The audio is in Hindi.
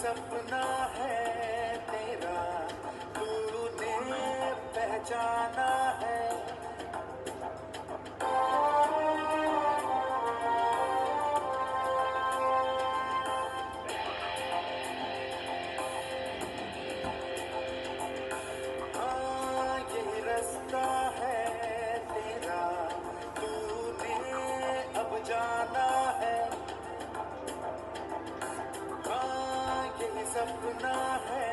सपना है तेरा, तूने पहचाना है। हाँ यही रास्ता है तेरा, तूने अब जाना है। हाँ यही सपना है